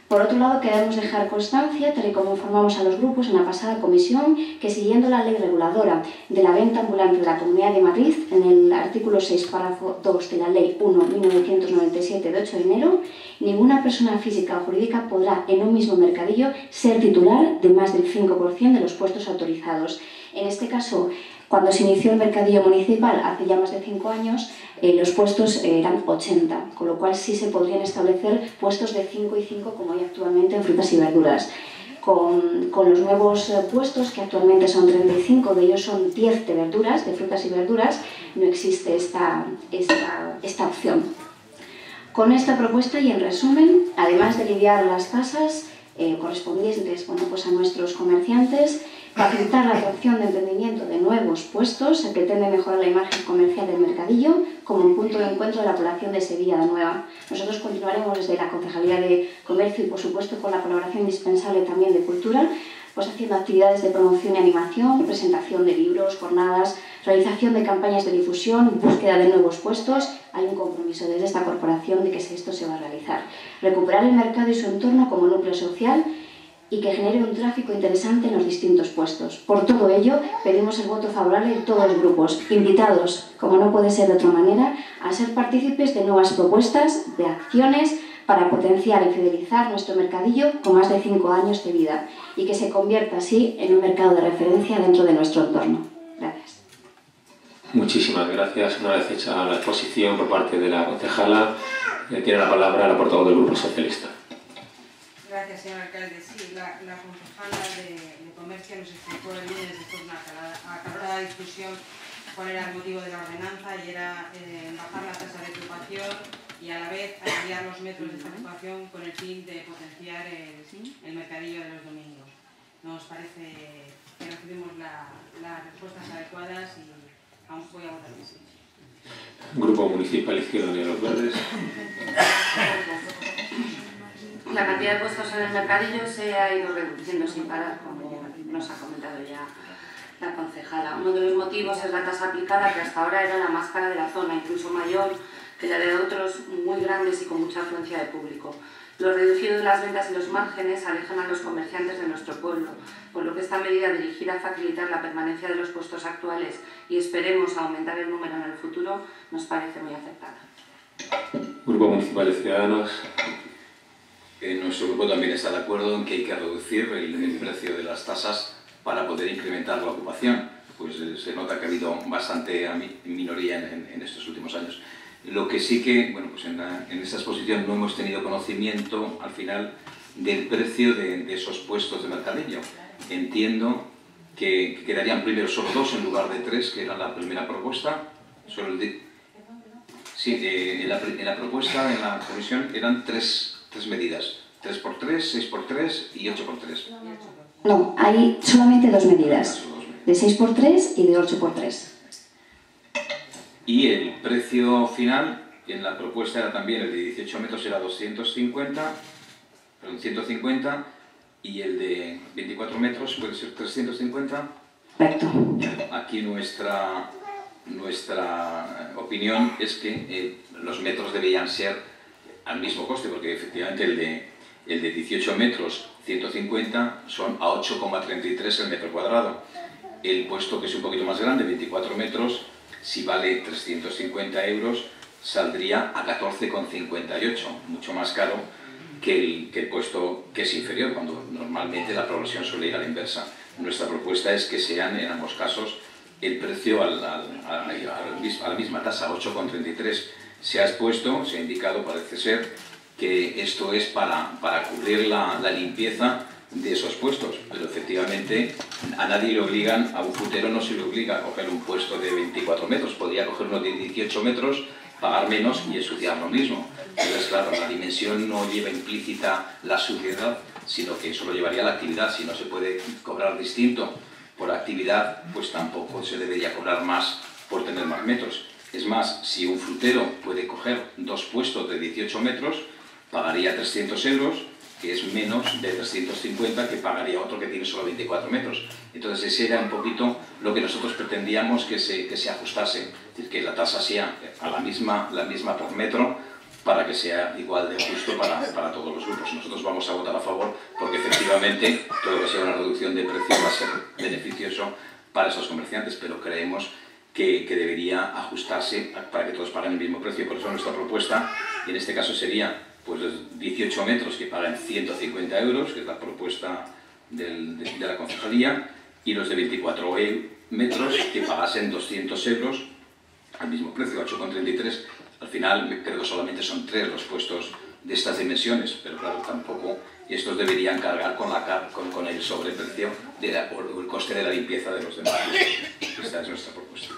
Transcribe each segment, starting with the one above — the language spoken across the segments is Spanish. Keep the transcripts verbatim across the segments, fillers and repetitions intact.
Por otro lado, queremos dejar constancia, tal y como informamos a los grupos en la pasada comisión, que siguiendo la ley reguladora de la venta ambulante de la Comunidad de Madrid, en el artículo seis, párrafo dos de la Ley uno barra mil novecientos noventa y siete de ocho de enero, ninguna persona física o jurídica podrá en un mismo mercadillo ser titular de más del cinco por cien de los puestos autorizados. En este caso, cuando se inició el mercadillo municipal hace ya más de cinco años, eh, los puestos eran ochenta, con lo cual sí se podrían establecer puestos de cinco y cinco como hay actualmente en frutas y verduras. Con, con los nuevos eh, puestos, que actualmente son treinta y cinco, de ellos son diez de verduras, de frutas y verduras, no existe esta, esta, esta opción. Con esta propuesta y en resumen, además de lidiar las tasas eh, correspondientes bueno, pues a nuestros comerciantes, facilitar la atracción de emprendimiento de nuevos puestos, se pretende mejorar la imagen comercial del mercadillo como un punto de encuentro de la población de Sevilla la Nueva. Nosotros continuaremos desde la Concejalía de Comercio y, por supuesto, con la colaboración indispensable también de Cultura, pues haciendo actividades de promoción y animación, presentación de libros, jornadas, realización de campañas de difusión, búsqueda de nuevos puestos. Hay un compromiso desde esta corporación de que esto se va a realizar. Recuperar el mercado y su entorno como núcleo social y que genere un tráfico interesante en los distintos puestos. Por todo ello, pedimos el voto favorable de todos los grupos, invitados, como no puede ser de otra manera, a ser partícipes de nuevas propuestas, de acciones para potenciar y fidelizar nuestro mercadillo con más de cinco años de vida y que se convierta así en un mercado de referencia dentro de nuestro entorno. Gracias. Muchísimas gracias. Una vez hecha la exposición por parte de la concejala, tiene la palabra la portavoz del Grupo Socialista. Gracias, señor alcalde. Sí, la, la concejala de, de Comercio nos explicó el lunes, después de una acalorada discusión, cuál era el motivo de la ordenanza, y era eh, bajar la tasa de ocupación y a la vez ampliar los metros de esta ocupación con el fin de potenciar el, el mercadillo de los domingos. Nos parece que recibimos la, las respuestas adecuadas y aún voy a votar que sí. Grupo Municipal Izquierda Unida de los Verdes. La cantidad de puestos en el mercadillo se ha ido reduciendo sin parar, como nos ha comentado ya la concejala. Uno de los motivos es la tasa aplicada, que hasta ahora era la más cara de la zona, incluso mayor que la de otros muy grandes y con mucha afluencia de público. Lo reducido de las ventas y los márgenes alejan a los comerciantes de nuestro pueblo, por lo que esta medida dirigida a facilitar la permanencia de los puestos actuales y esperemos aumentar el número en el futuro, nos parece muy acertada. Grupo Municipal de Ciudadanos. Eh, nuestro grupo también está de acuerdo en que hay que reducir el, el precio de las tasas para poder incrementar la ocupación. Pues eh, se nota que ha habido bastante minoría en, en, en estos últimos años. Lo que sí que, bueno, pues en, la, en esta exposición no hemos tenido conocimiento al final del precio de, de esos puestos de mercadillo. Entiendo que, que quedarían primero solo dos en lugar de tres, que era la primera propuesta. Solo el de, sí, eh, en, la, en la propuesta, en la comisión, eran tres. Tres medidas, tres por tres, seis por tres y ocho por tres. No, hay solamente dos medidas, de seis por tres y de ocho por tres. Y el precio final, en la propuesta era también el de dieciocho metros era doscientos cincuenta, perdón, ciento cincuenta, y el de veinticuatro metros puede ser trescientos cincuenta. Correcto. Aquí nuestra, nuestra opinión es que eh, los metros deberían ser al mismo coste, porque efectivamente el de, el de dieciocho metros, ciento cincuenta, son a ocho coma treinta y tres el metro cuadrado. El puesto, que es un poquito más grande, veinticuatro metros, si vale trescientos cincuenta euros, saldría a catorce coma cincuenta y ocho, mucho más caro que el, que el puesto que es inferior, cuando normalmente la progresión suele ir a la inversa. Nuestra propuesta es que sean, en ambos casos, el precio al, al, a, a la misma tasa, ocho coma treinta y tres. Se ha expuesto, se ha indicado, parece ser, que esto es para, para cubrir la, la limpieza de esos puestos, pero efectivamente a nadie le obligan, a un frutero no se le obliga a coger un puesto de veinticuatro metros, podría coger uno de dieciocho metros, pagar menos y ensuciar lo mismo. Entonces, claro, la dimensión no lleva implícita la suciedad, sino que solo llevaría la actividad. Si no se puede cobrar distinto por actividad, pues tampoco se debería cobrar más por tener más metros. Es más, si un frutero puede coger dos puestos de dieciocho metros, pagaría trescientos euros, que es menos de trescientos cincuenta que pagaría otro que tiene solo veinticuatro metros. Entonces ese era un poquito lo que nosotros pretendíamos que se, que se ajustase, es decir, que la tasa sea a la misma, la misma por metro, para que sea igual de justo para, para todos los grupos. Nosotros vamos vamos a votar a favor porque efectivamente todo lo que sea una reducción de precio va a ser beneficioso para esos comerciantes, pero creemos que, que debería ajustarse para que todos paguen el mismo precio. Por eso nuestra propuesta, y en este caso sería pues dieciocho metros que pagan ciento cincuenta euros, que es la propuesta del, de, de la concejalía, y los de veinticuatro metros que pagasen doscientos euros al mismo precio, ocho coma treinta y tres. Al final creo que solamente son tres los puestos de estas dimensiones, pero claro, tampoco estos deberían cargar con, la, con, con el sobreprecio de la, o el coste de la limpieza de los demás. Esta es nuestra propuesta.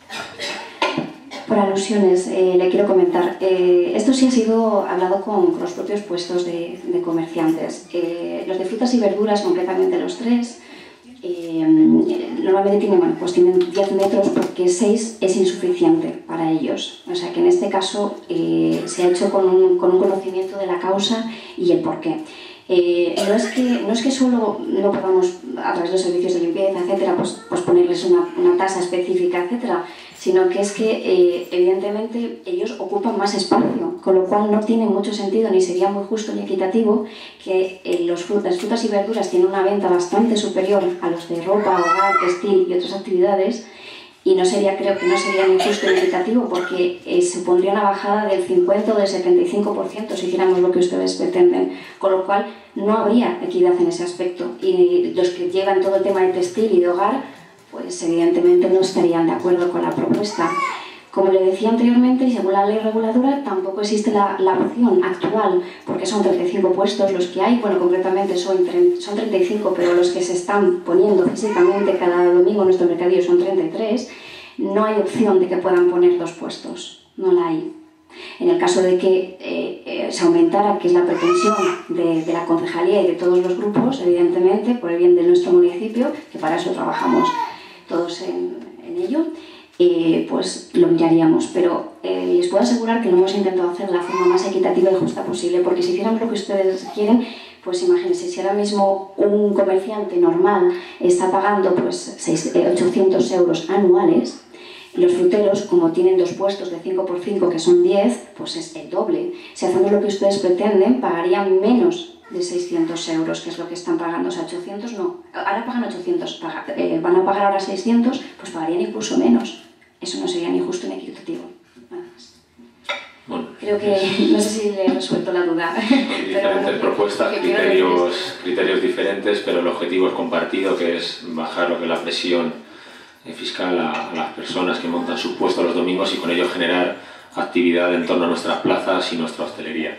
Por alusiones, eh, le quiero comentar, eh, esto sí ha sido hablado con, con los propios puestos de, de comerciantes. Eh, los de frutas y verduras, concretamente los tres, eh, normalmente tienen, bueno, pues tienen diez metros porque seis es insuficiente para ellos. O sea que en este caso eh, se ha hecho con un, con un conocimiento de la causa y el porqué. Eh, no, es que, no es que solo no podamos, a través de los servicios de limpieza, etcétera, pues, pues ponerles una, una tasa específica, etcétera, sino que es que eh, evidentemente ellos ocupan más espacio, con lo cual no tiene mucho sentido ni sería muy justo ni equitativo que eh, los frutas, las frutas y verduras tienen una venta bastante superior a los de ropa, hogar, textil y otras actividades, y no sería, creo que no sería ni justo ni equitativo porque eh, supondría una bajada del cincuenta o del setenta y cinco por ciento si hiciéramos lo que ustedes pretenden, con lo cual no habría equidad en ese aspecto, y los que llevan todo el tema de textil y de hogar pues evidentemente no estarían de acuerdo con la propuesta. Como le decía anteriormente, y según la ley reguladora, tampoco existe la, la opción actual, porque son treinta y cinco puestos los que hay, bueno, concretamente son, son treinta y cinco, pero los que se están poniendo físicamente cada domingo en nuestro mercadillo son treinta y tres, no hay opción de que puedan poner dos puestos, no la hay. En el caso de que eh, eh, se aumentara, que es la pretensión de, de la concejalía y de todos los grupos, evidentemente, por el bien de nuestro municipio, que para eso trabajamos todos en, en ello, eh, pues lo miraríamos. Pero eh, les puedo asegurar que lo hemos intentado hacer de la forma más equitativa y justa posible, porque si hiciéramos lo que ustedes quieren, pues imagínense, si ahora mismo un comerciante normal está pagando pues, seis, eh, ochocientos euros anuales, los fruteros, como tienen dos puestos de cinco por cinco, que son diez, pues es el doble. Si hacemos lo que ustedes pretenden, pagarían menos de seiscientos euros, que es lo que están pagando. O sea, ochocientos no. Ahora pagan ochocientos, paga, eh, van a pagar ahora seiscientos, pues pagarían incluso menos. Eso no sería ni justo ni equitativo. Nada más. Bueno, creo que, no sé si le he resuelto la duda. Son diferentes pero bueno, propuestas, que criterios, criterios diferentes, pero el objetivo es compartido, que es bajar lo que es la presión fiscal a, a las personas que montan sus puestos los domingos y con ello generar actividad en torno a nuestras plazas y nuestra hostelería.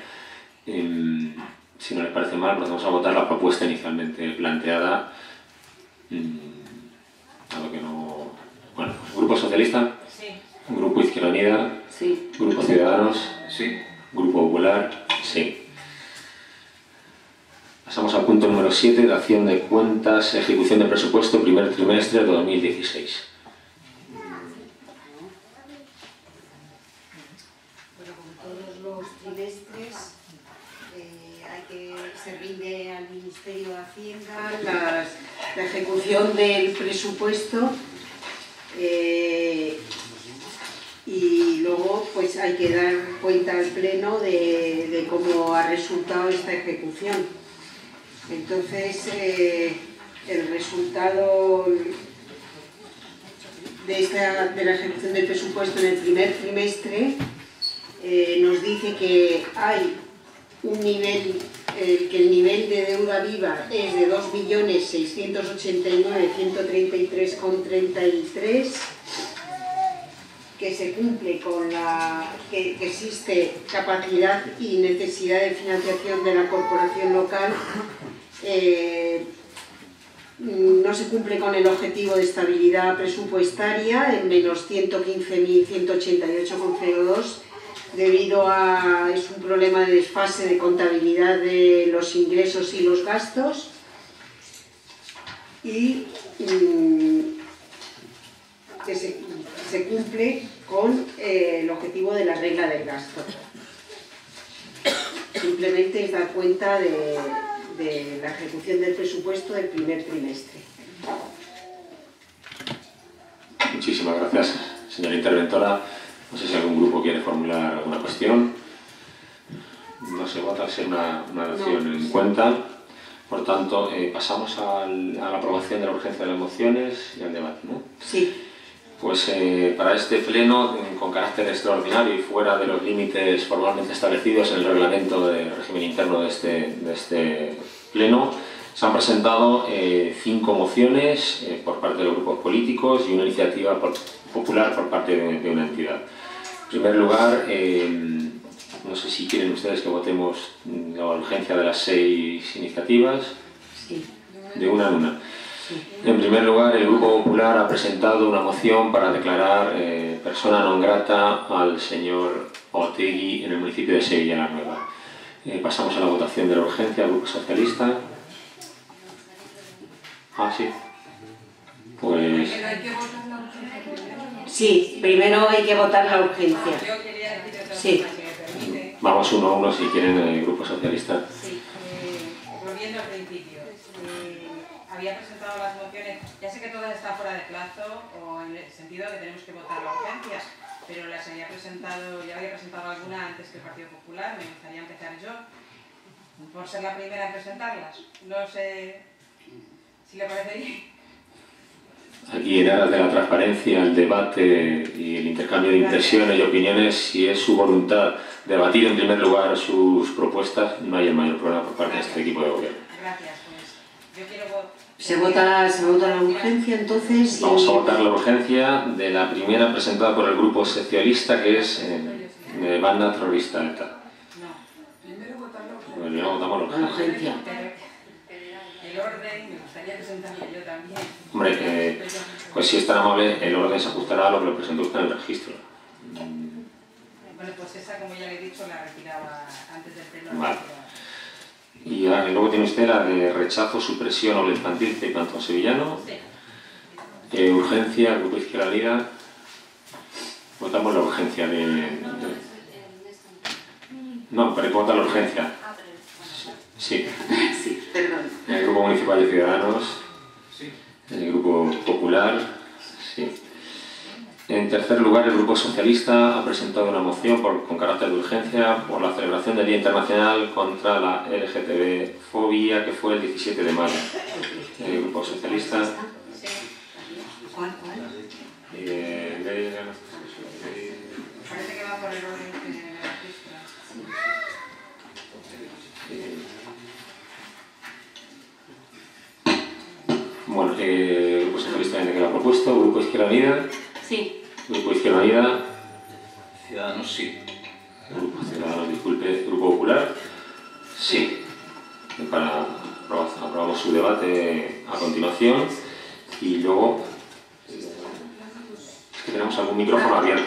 Eh, si no les parece mal, procedemos a votar la propuesta inicialmente planteada. Eh, a lo que no... Bueno, Grupo Socialista, Sí. Grupo Izquierda Unida, Sí. Grupo Ciudadanos, Sí. Grupo Popular, sí. Pasamos al punto número siete, de acción de cuentas, ejecución de presupuesto, primer trimestre de dos mil dieciséis. Bueno, como todos los trimestres, eh, hay que servirle al Ministerio de Hacienda las, la ejecución del presupuesto eh, y luego pues hay que dar cuenta al Pleno de, de cómo ha resultado esta ejecución. Entonces, eh, el resultado de, esta, de la ejecución del presupuesto en el primer trimestre eh, nos dice que hay un nivel, eh, que el nivel de deuda viva es de dos millones seiscientos ochenta y nueve mil ciento treinta y tres coma treinta y tres, que se cumple con la que, que existe capacidad y necesidad de financiación de la corporación local. Eh, no se cumple con el objetivo de estabilidad presupuestaria en menos ciento quince mil ciento ochenta y ocho coma cero dos, debido a es un problema de desfase de contabilidad de los ingresos y los gastos, y mm, que se, se cumple con eh, el objetivo de la regla del gasto. Simplemente es dar cuenta de de la ejecución del presupuesto del primer trimestre. Muchísimas gracias, señora interventora. No sé si algún grupo quiere formular alguna cuestión. no se vota, al ser una, una adopción en cuenta. Por tanto, eh, pasamos al, a la aprobación de la urgencia de las mociones y al debate, ¿no? Sí. Pues eh, para este pleno, con carácter extraordinario y fuera de los límites formalmente establecidos en el reglamento del régimen interno de este, de este pleno, se han presentado eh, cinco mociones eh, por parte de los grupos políticos y una iniciativa por, popular por parte de, de una entidad. En primer lugar, eh, no sé si quieren ustedes que votemos la urgencia de las seis iniciativas. Sí. De una en una. En primer lugar, el Grupo Popular ha presentado una moción para declarar eh, persona non grata al señor Otegui en el municipio de Sevilla la Nueva. Eh, pasamos a la votación de la urgencia. El Grupo Socialista. Ah, sí. Pues... Sí, primero hay que votar la urgencia. Sí. Vamos uno a uno si quieren el Grupo Socialista. Sí, eh, volviendo al principio. Eh, había presentado las mociones, ya sé que todas están fuera de plazo o en el sentido de que tenemos que votar la urgencia, pero las había presentado, ya había presentado alguna antes que el Partido Popular, me gustaría empezar yo, por ser la primera en presentarlas. No sé si le parece bien. Aquí, en aras de la transparencia, el debate y el intercambio de impresiones y opiniones, si es su voluntad debatir en primer lugar sus propuestas, no hay el mayor problema por parte de este equipo de gobierno. Gracias, pues yo quiero... Se vota, se vota la urgencia, entonces... Vamos y... a votar la urgencia de la primera presentada por el Grupo Socialista, que es eh, de banda terrorista ETA. No. Bueno, ya votamos la urgencia. El orden, me gustaría presentarlo yo también. Hombre, eh, pues si es tan amable, el orden se ajustará a lo que lo presentó usted en el registro. Bueno, pues esa, como ya le he dicho, la retiraba antes del pleno. Vale. Y ahora, luego tiene usted la de rechazo, supresión o infantil de Cantón Sevillano. Sí. Eh, urgencia, Grupo Izquierda Unida. Votamos la urgencia de... de... No, pero hay que votar la urgencia. Sí. Sí, perdón. El Grupo Municipal de Ciudadanos. El Grupo Popular. Sí. En tercer lugar, el Grupo Socialista ha presentado una moción por, con carácter de urgencia por la celebración del Día Internacional contra la L G T B fobia, que fue el diecisiete de mayo. El Grupo Socialista... ¿Cuál, cuál? Eh, de... Parece que va por el orden que me registra. Bueno, eh, el Grupo Socialista tiene que lo ha propuesto. Grupo Izquierda Unida. Sí. Grupo Izquierda Unida. Ciudadanos, sí. Grupo Ciudadanos, disculpe. Grupo Popular. Sí. Para, aprobamos su debate a continuación. Y luego... Es que tenemos algún micrófono abierto.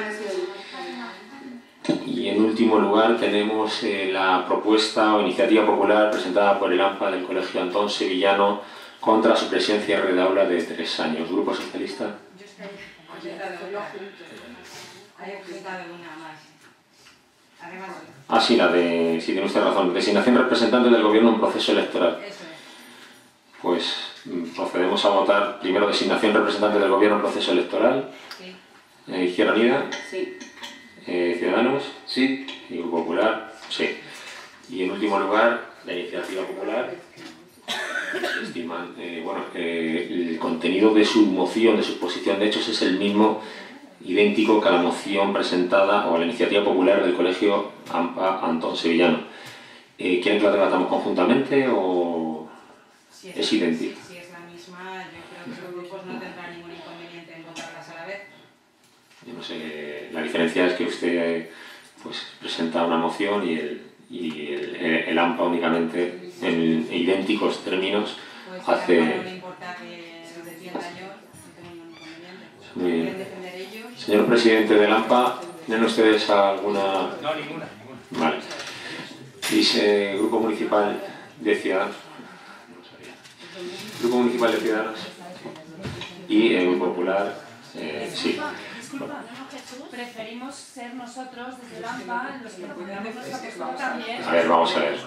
Y en último lugar tenemos eh, la propuesta o iniciativa popular presentada por el AMPA del Colegio Antón Sevillano contra la supresión cierre de aula de tres años. Grupo Socialista. Yo estoy presentado una. Hay presentado una más. Además, Ah, sí, la de... Sí, tiene usted razón. Designación representante del Gobierno en proceso electoral. eso es. Pues procedemos a votar primero designación representante del Gobierno en proceso electoral. Sí. Eh, Izquierda Unida. Sí. Eh, Ciudadanos. Sí. Y Grupo Popular. Sí. Y en último lugar, la iniciativa popular. Estiman, eh, bueno, eh, el contenido de su moción, de su exposición de hechos, es el mismo, idéntico que a la moción presentada o a la iniciativa popular del Colegio AMPA Antón Sevillano. Eh, ¿Quieren que la debatamos conjuntamente o Si es idéntica? Si, si es la misma, yo creo que los grupos no tendrán ningún inconveniente en votarlas a la vez. Yo no sé, la diferencia es que usted eh, pues, presenta una moción y el, y el, el AMPA únicamente en idénticos términos Pues hace... no me importa que lo defienda yo, no tengo ningún inconveniente. Muy bien. ¿Quieren defender ellos? Señor presidente del AMPA, ¿tienen ustedes alguna...? No, ninguna, ninguna. Vale. Dice Grupo Municipal de Ciudadanos. Grupo Municipal de Ciudadanos. Y el Grupo Popular, eh, sí. Disculpa, preferimos ser nosotros desde el AMPA los que pongamos nuestra postura también. A ver, vamos a ver.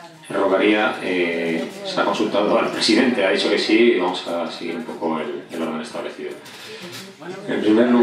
Rogaría, eh, se ha consultado al presidente, ha dicho que sí, y vamos a seguir un poco el, el orden. establecido. En primer lugar,